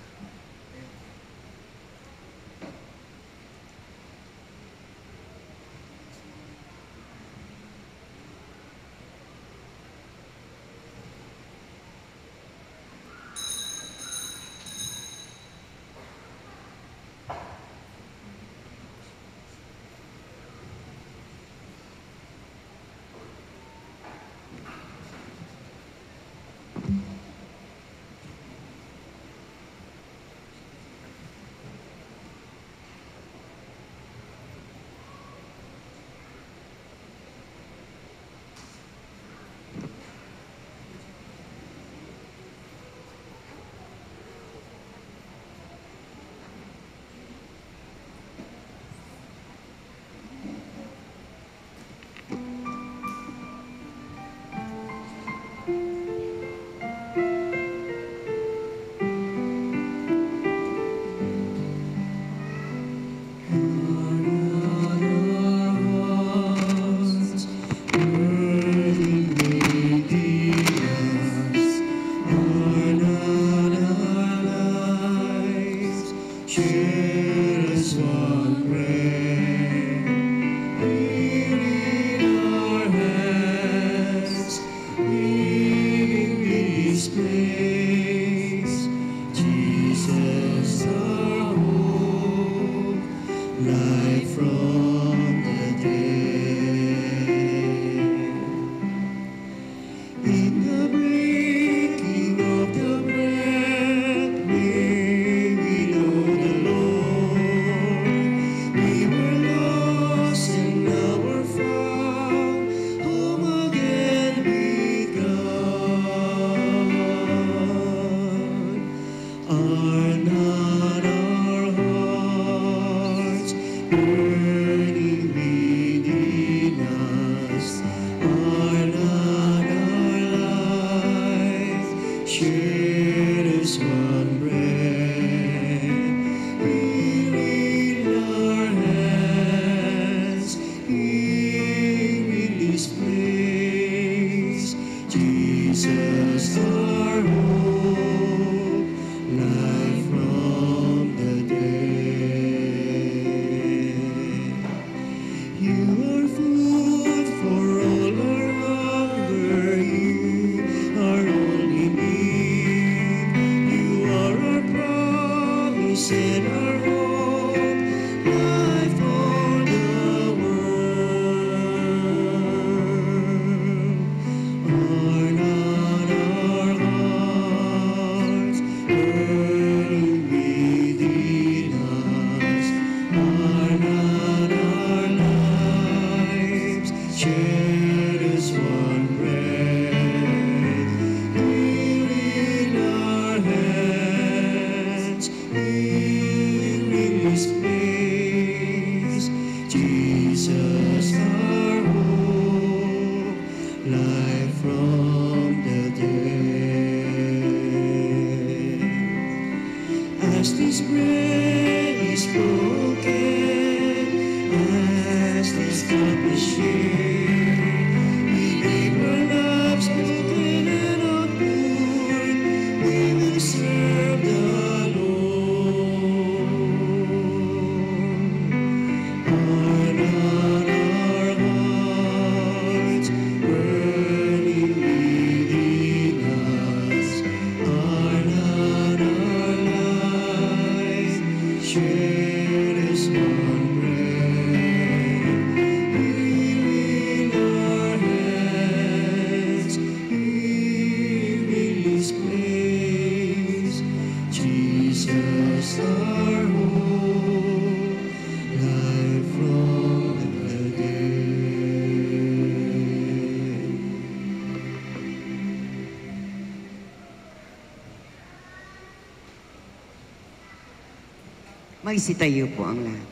Magsitayo po ang lahat.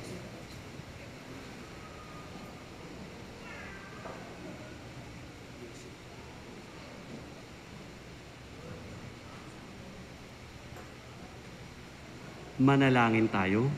Manalangin tayo.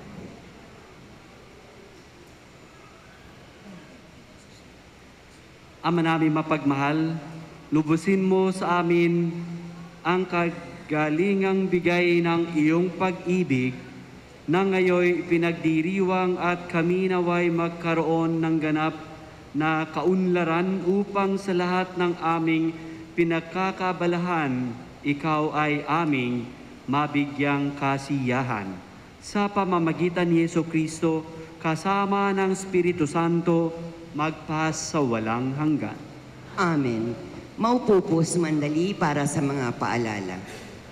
Ama namin mapagmahal, lubusin mo sa amin ang kagalingang bigay ng iyong pag-ibig na ngayoy pinagdiriwang at kami naway magkaroon ng ganap na kaunlaran upang sa lahat ng aming pinagkakabalahan, ikaw ay aming mabigyang kasiyahan. Sa pamamagitan ni Jesucristo, kasama ng Espiritu Santo, magpas sa walang hanggan. Amen. Maupo po sumandali para sa mga paalala.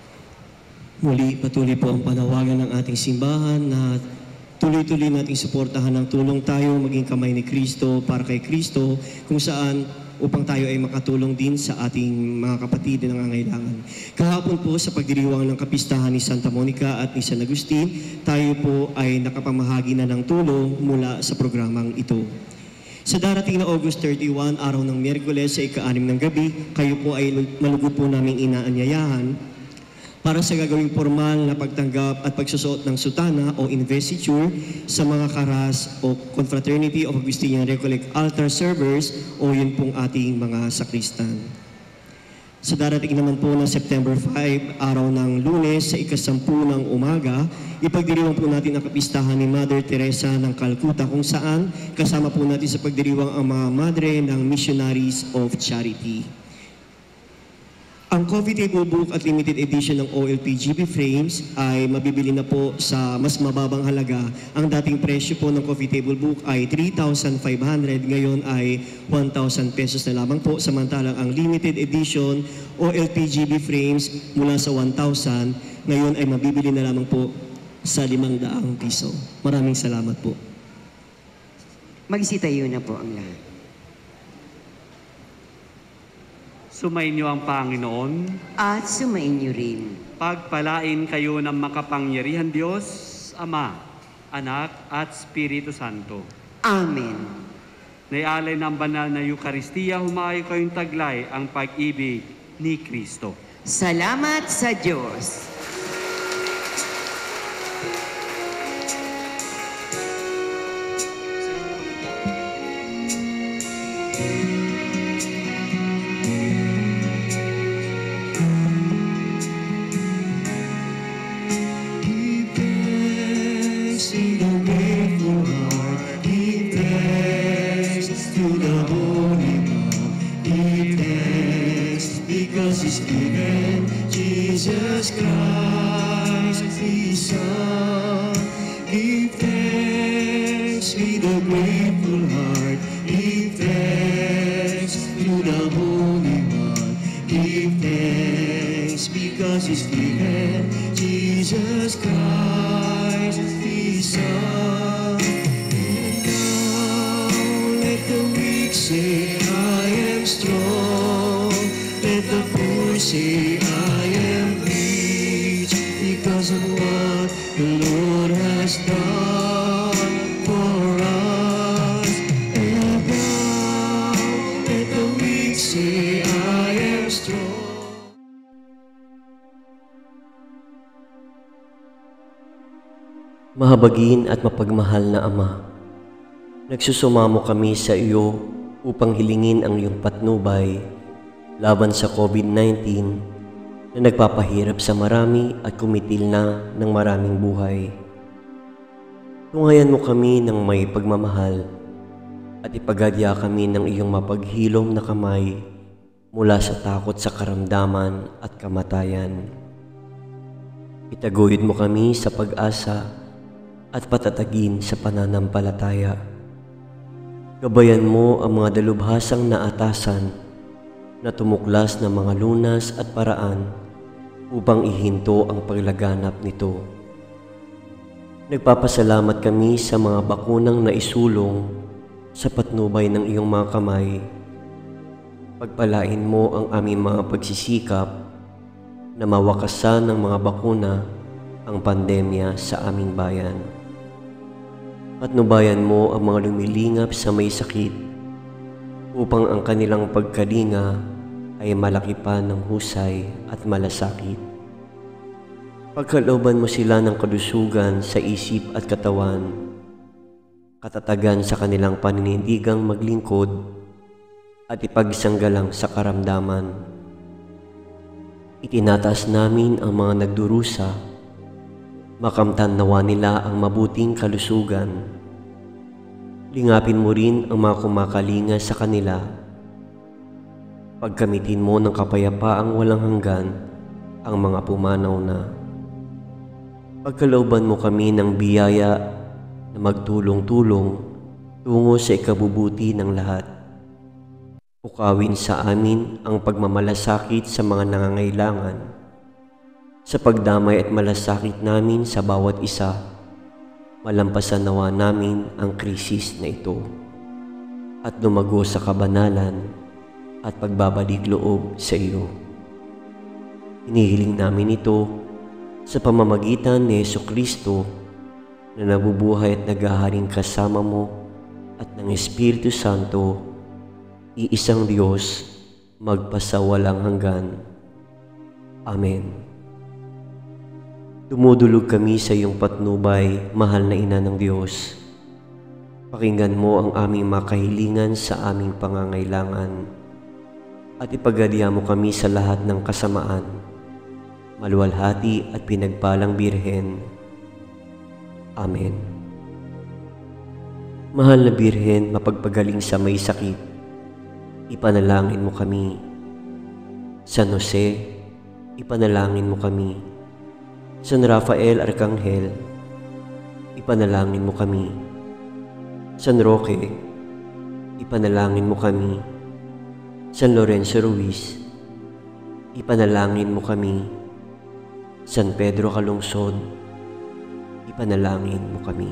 Muli, patuloy po ang panawagan ng ating simbahan na tuloy-tuloy nating suportahan ng tulong tayo maging kamay ni Kristo para kay Kristo kung saan upang tayo ay makatulong din sa ating mga kapatid na nangangailangan. Kahapon po sa pagdiriwang ng kapistahan ni Santa Monica at ni San Agustin, tayo po ay nakapamahagi na ng tulong mula sa programang ito. Sa darating na August 31, araw ng Miyerkules sa ika-6 ng gabi, kayo po ay malugod po naming inaanyayahan para sa gagawing formal na pagtanggap at pagsusuot ng sutana o investiture sa mga karas o Confraternity of Augustinian Recollect Altar Servers o yun pong ating mga sakristan. Sa darating naman po ng September 5, araw ng Lunes sa ika-10 ng umaga, ipagdiriwang po natin ang kapistahan ni Mother Teresa ng Calcutta kung saan kasama po natin sa pagdiriwang ang mga madre ng Missionaries of Charity. Ang coffee table book at limited edition ng OLPGB frames ay mabibili na po sa mas mababang halaga. Ang dating presyo po ng coffee table book ay 3,500, ngayon ay 1,000 pesos na lamang po. Samantalang ang limited edition OLPGB frames mula sa 1,000, ngayon ay mabibili na lamang po sa 500 piso. Maraming salamat po. Magsitayo na po ang lahat. Sumainyo ang Panginoon. At sumainyo rin. Pagpalain kayo ng makapangyarihan Diyos, Ama, Anak at Espiritu Santo. Amen. Naialay ng banal na Eukaristiya, humayo kayong taglay ang pag-ibig ni Kristo. Salamat sa Diyos. Jesus Christ, His Son. Give thanks with a grateful heart. Give thanks to the Holy One. Give thanks because He's given Jesus Christ, His Son. And now let the weak say, I am strong. Let the poor say, I am rich, because of what the Lord has done for us. And now let the weak say, I am strong. Mahabagin at mapagmahal na Ama, nagsusumamo kami sa iyo upang hilingin ang iyong patnubay laban sa COVID-19 na nagpapahirap sa marami at kumitil na ng maraming buhay. Tungayan mo kami ng may pagmamahal at ipagadya kami ng iyong mapaghilom na kamay mula sa takot sa karamdaman at kamatayan. Itaguyod mo kami sa pag-asa at patatagin sa pananampalataya. Gabayan mo ang mga dalubhasang naatasan na tumuklas ng mga lunas at paraan upang ihinto ang paglaganap nito. Nagpapasalamat kami sa mga bakunang naisulong sa patnubay ng iyong mga kamay. Pagpalain mo ang aming mga pagsisikap na mawakasan ng mga bakuna ang pandemya sa aming bayan. Patnubayan mo ang mga lumilingap sa may sakit upang ang kanilang pagkalinga ay malaki pa ng husay at malasakit. Pagkalooban mo sila ng kalusugan sa isip at katawan, katatagan sa kanilang paninindigang maglingkod at ipagsanggalang sa karamdaman. Itinataas namin ang mga nagdurusa, makamtan nawa nila ang mabuting kalusugan. Lingapin mo rin ang mga kumakalinga sa kanila. Pagkamitin mo ng kapayapaang walang hanggan ang mga pumanaw na. Pagkalooban mo kami ng biyaya na magtulong-tulong tungo sa ikabubuti ng lahat. Ukawin sa amin ang pagmamalasakit sa mga nangangailangan, sa pagdamay at malasakit namin sa bawat isa. Malampasan nawa namin ang krisis na ito at lumago sa kabanalan at pagbabalik loob sa iyo. Hinihiling namin ito sa pamamagitan ni Jesucristo na nabubuhay at naghaharing kasama mo at ng Espiritu Santo, iisang Diyos, magpasawalang hanggan. Amen. Dumudulog kami sa iyong patnubay, mahal na Ina ng Diyos. Pakinggan mo ang aming makahilingan sa aming pangangailangan at ipagadya mo kami sa lahat ng kasamaan. Maluwalhati at pinagpalang Birhen. Amen. Mahal na Birhen, mapagpagaling sa may sakit, ipanalangin mo kami. San Jose, ipanalangin mo kami. San Rafael Arcangel, ipanalangin mo kami. San Roque, ipanalangin mo kami. San Lorenzo Ruiz, ipanalangin mo kami. San Pedro Calungsod, ipanalangin mo kami.